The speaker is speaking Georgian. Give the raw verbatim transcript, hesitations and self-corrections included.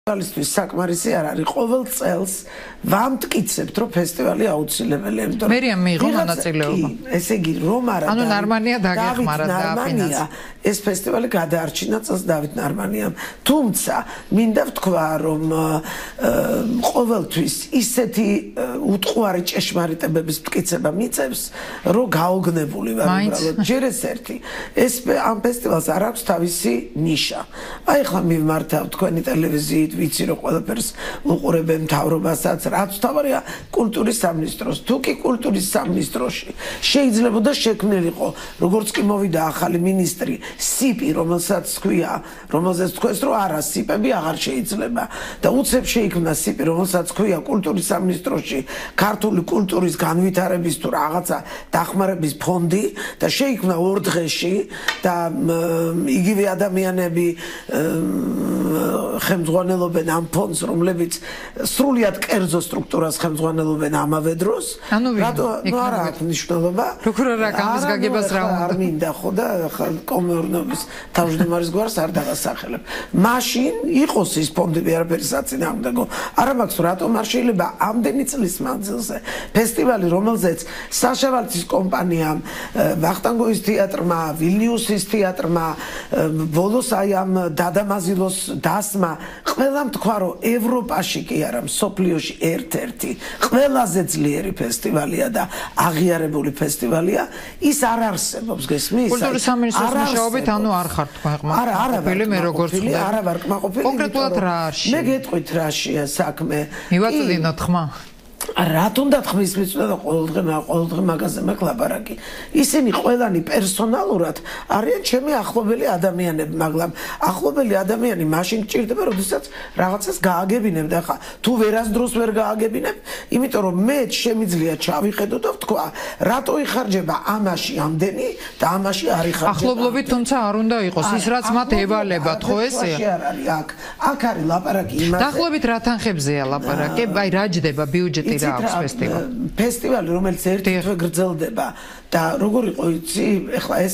ფესტივალისთვის საკმარისი არ არის. ყოველ წელს ვამტკიცებთ, რომ ფესტივალი აუცილებელია, იმიტომ რომ მერია მიიღო მონაწილეობა. ესე იგი, რომ არა ანუ ნარმანია დაგეხმარა დააფინანსა. ეს ფესტივალი გადაარჩინა წელს დავით ნარმანიამ. თუმცა, მინდა ვთქვა, რომ ყოველთვის ისეთი უტყუარი ჭეშმარიტებების მტკიცება მიწევს, რომ გაოგნებული ვარ უბრალოდ. ჯერ ეს ერთი. ეს ამ ფესტივალს არ აქვს თავისი ნიშა. აი ხლა მივმართავ თქვენი ტელევიზიით ვიცი რომ ყველაფერს უყურებენ მთავრობასაც, რაც თავარია კულტურის სამინისტროს. თუ კი კულტურის სამინისტროში შეიძლებოდა შექმნილიყო, როგორც კი მოვიდა ახალი მინისტრი, სიპი, რომელსაც თქვია, რომელსაც თქვეს, რომ არა, სიპები აღარ შეიძლება. და უცებ შეიქმნა სიპი, რომელსაც თქვია კულტურის სამინისტროში ქართული კულტურის განვითარების თუ რაღაცა დახმარების ფონდი და შეიქმნა ორ დღეში და იგივე ადამიანები ხელმძღვანელობენ ამ ფონდს, რომლებიც სრულიად კერძო სტრუქტურას ხელმძღვანელობენ ამავე დროს. რატო ნუ არა აქვს მნიშვნელობა. როგორ რა გამის გაგებას რა უნდა? არ მინდა ხო და კომერნობის თავმჯდომარის გვარს არ დავასახელებ. მაშინ იყოს ის ფონდები არაფერი საწინააღმდეგო. არა მაქვს რატომ არ შეიძლება ამდენი წლის მანძილზე ფესტივალი, რომელზეც საშავალცის კომპანიამ, ვახტანგოვის თეატრმა, ვილნიუსის თეატრმა, ბოლოს აი ამ დადამაზილოს დასმა ყველამ თქვა, რომ ევროპაში კი არა, მსოფლიოში ერთ-ერთი ყველაზე ძლიერი ფესტივალია და აღიარებული ფესტივალია, ის არ არსებობს, გესმის? კულტურის სამინისტროს მუშაობით, ანუ არ ხართ კმაყოფილი. არა, არა, მე როგორც ხვდები. არა ვარ კმაყოფილი. კონკრეტულად რა არის? მე გეტყვით რაშია საქმე. მივაწვდინოთ ხმა. რატომ თქმის მიწვდა და ყოველდღე ყოველდღე მაგაზე მაქვს ლაპარაკი. ისინი ყველანი პერსონალურად არიან ჩემი ახლობელი ადამიანები, მაგრამ ახლობელი ადამიანი მაშინ გჭირდება, როდესაც რაღაცას გააგებინებ და ხა თუ ვერასდროს ვერ გააგებინებ, იმიტომ რომ მე შემიძლია ჩავიხედო და ვთქვა, რატო იხარჯება ამაში ამდენი და ამაში არ იხარჯება. ახლობლობით თუმცა არ უნდა იყოს ის, რაც მათ ევალებათ, ხო ესეა? არ არის აქ. აქ არის ლაპარაკი იმაზე. დაახლოებით რა თანხებზეა ლაპარაკი? აი რა ჯდება ბიუჯეტი? ფესტივალი, რომელიც ერთ-ერთვე გრძელდება და როგორ იყო იცი, ეხლა ეს